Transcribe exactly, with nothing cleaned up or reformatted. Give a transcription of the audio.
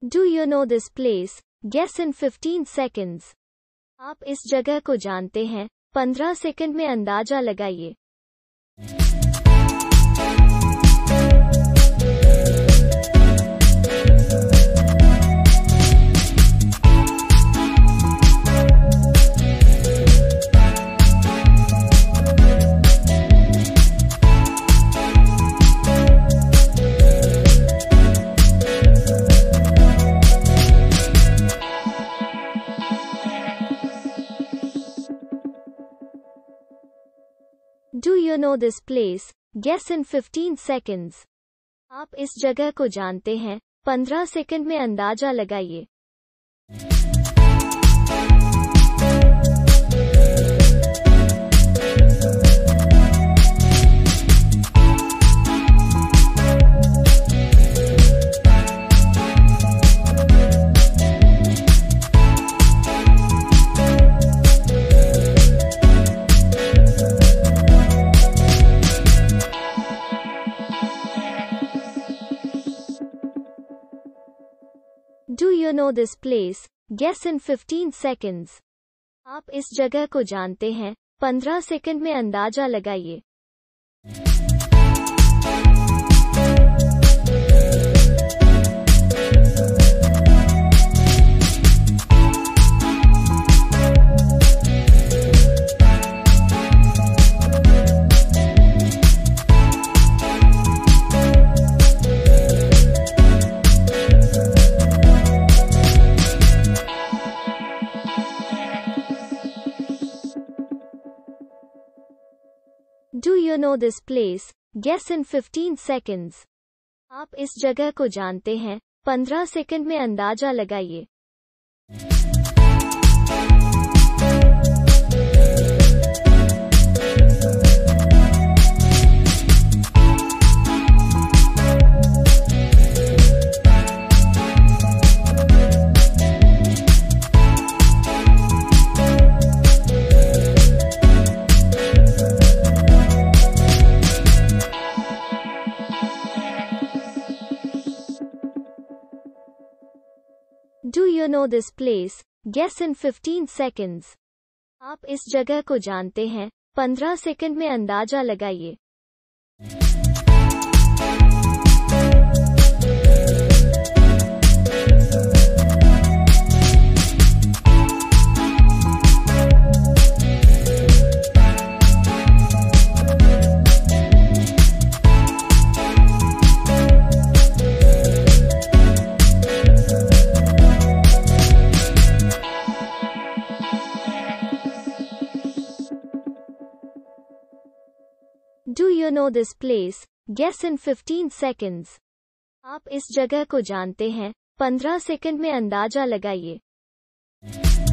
Do you know this place? Guess in fifteen seconds. आप इस जगह को जानते हैं, पंद्रह सेकंड में अंदाजा लगाइए. Do you know this place? Guess in fifteen seconds. आप इस जगह को जानते हैं, पंद्रह सेकंड में अंदाजा लगाइए. Do you know this place? Guess in fifteen seconds. आप इस जगह को जानते हैं, पंद्रह सेकंड में अंदाजा लगाइए. Do you know this place? Guess in fifteen seconds. आप इस जगह को जानते हैं, पंद्रह सेकंड में अंदाजा लगाइए. Do you know this place? Guess in fifteen seconds. आप इस जगह को जानते हैं, पंद्रह सेकंड में अंदाजा लगाइए. Do you know this place? Guess in fifteen seconds. आप इस जगह को जानते हैं, पंद्रह सेकंड में अंदाजा लगाइए.